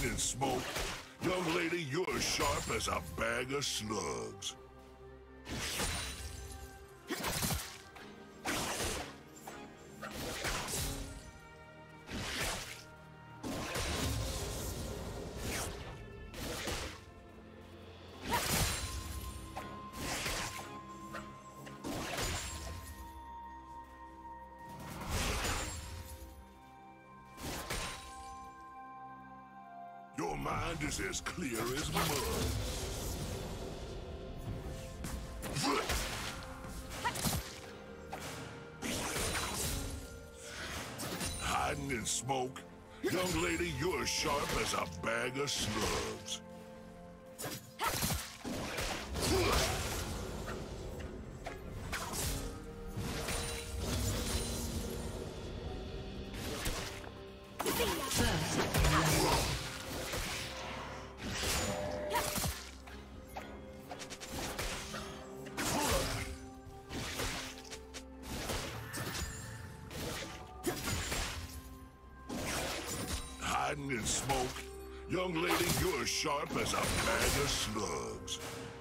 Hiding in smoke. Young lady, you're as sharp as a bag of slugs. Your mind is as clear as mud. Hiding in smoke. Young lady, you're as sharp as a bag of slugs. Hiding in smoke. Young lady, you're as sharp as a bag of slugs.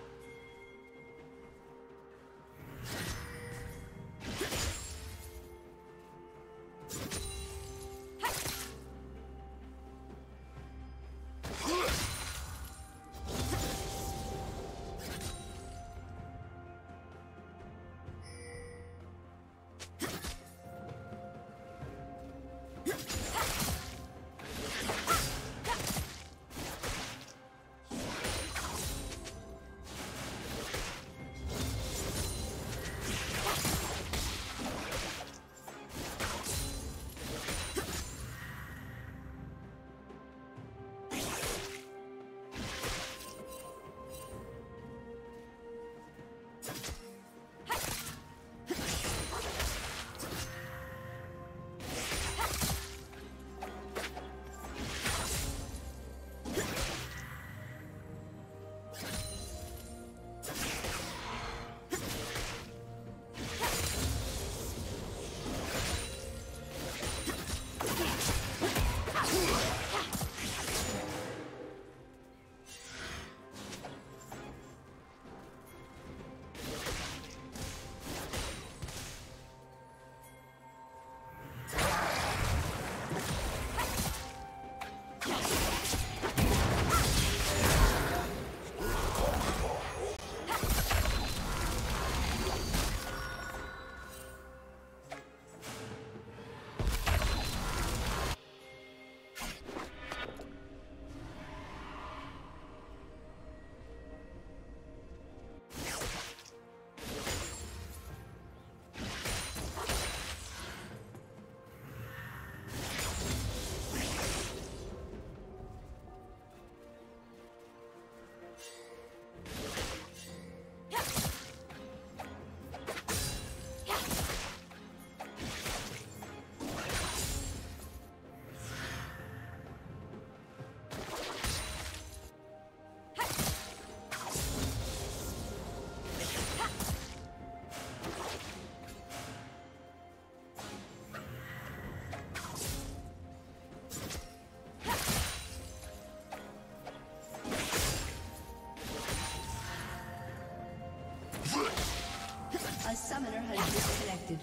A summoner has disconnected.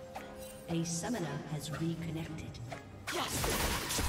A summoner has reconnected. Yes!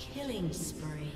Killing spree.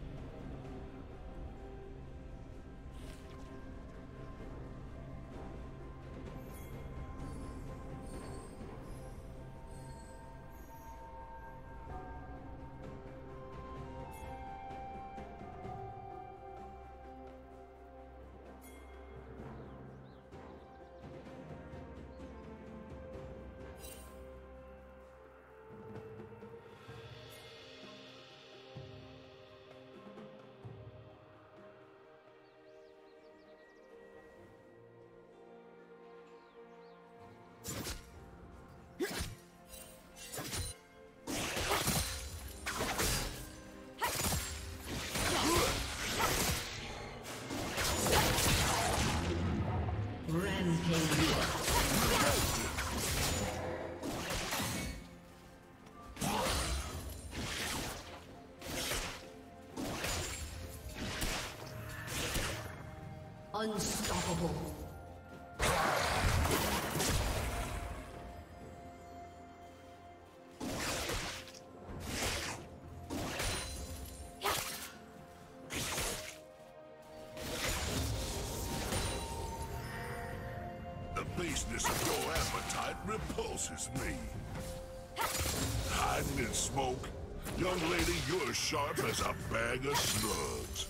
Unstoppable. The baseness of your appetite repulses me. Hiding in smoke? Young lady, you're as sharp as a bag of slugs.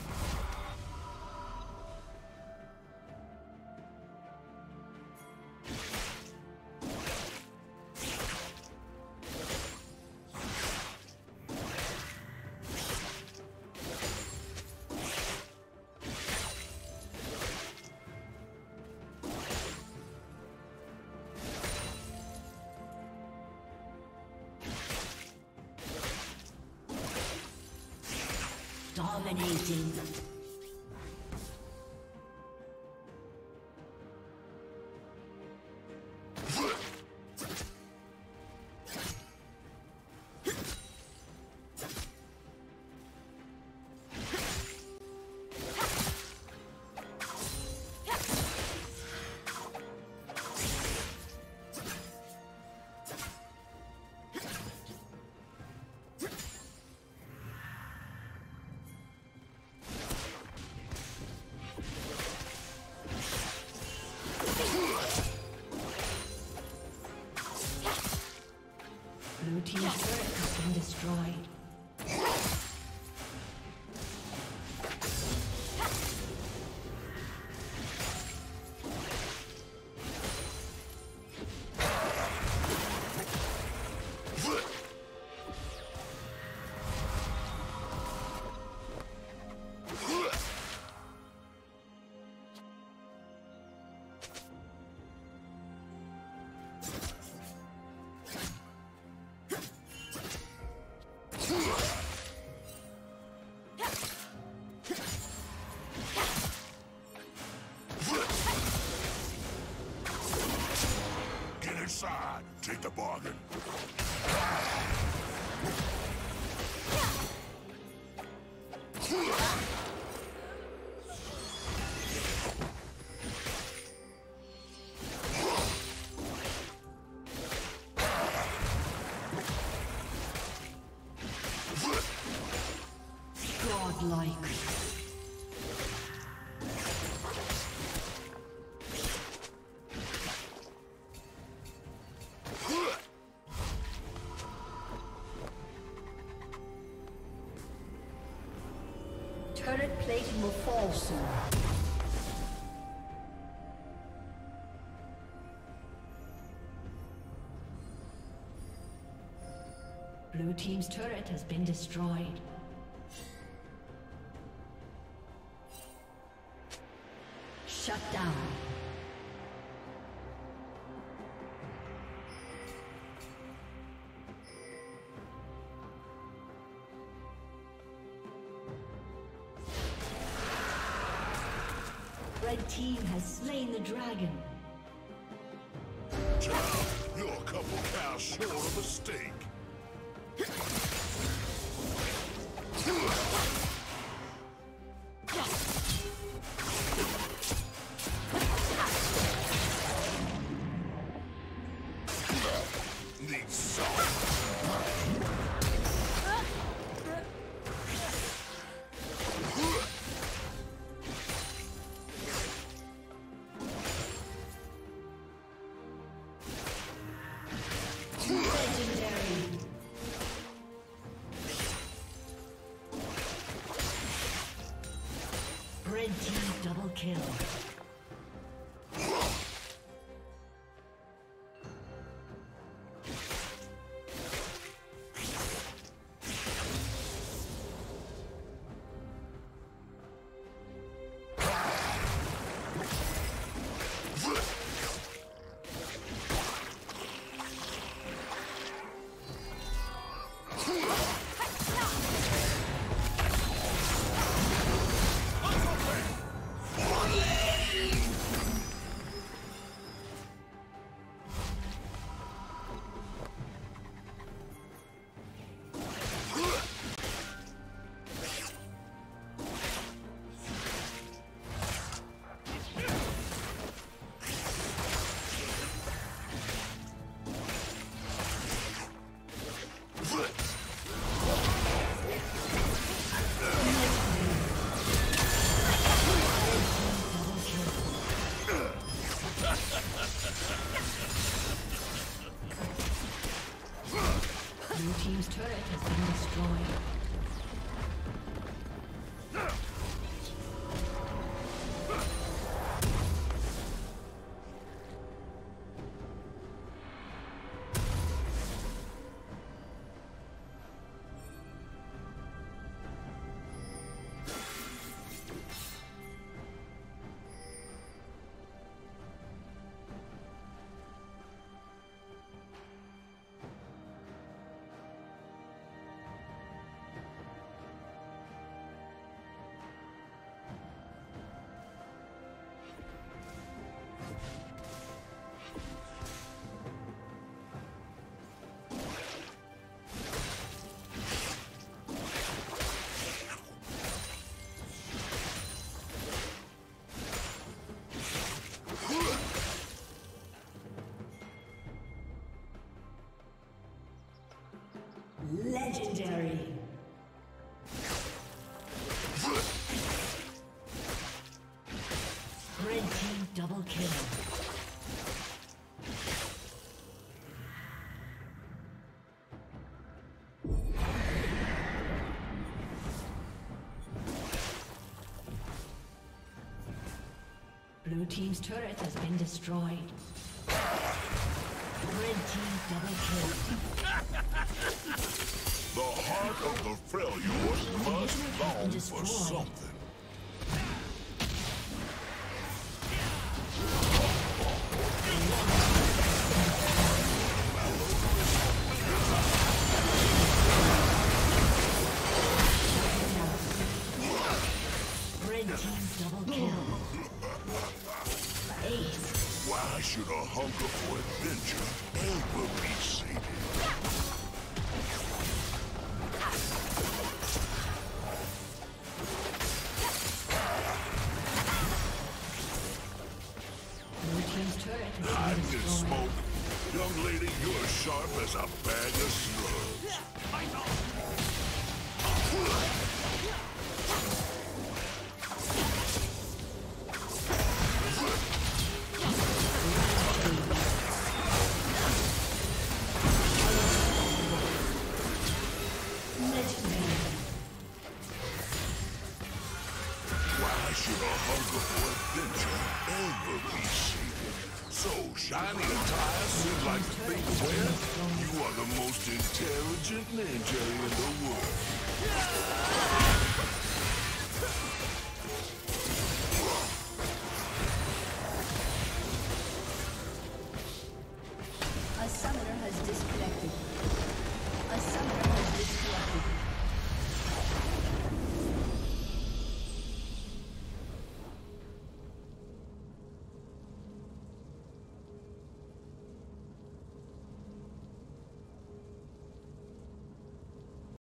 Dominating. Blue team's turret has been destroyed. Take the bargain. Godlike. Turret plating will fall soon. Blue team's turret has been destroyed. Shut down. Red team has slain the dragon. Child, you're a couple cows short of a steak. Need salt. team's turret has been destroyed. Legendary. Red team double kill. Blue team's turret has been destroyed. Red team double kill. The heart of the failure must long for something. Red team double kill. Ace. Why should a hunger for adventure ever be sated? Hide in smoke. Young lady, you're sharp as a bag of slugs. Why should a hunger for adventure ever be sated? So shiny attire seems like the thing to wear. You are the most intelligent ninja in the world.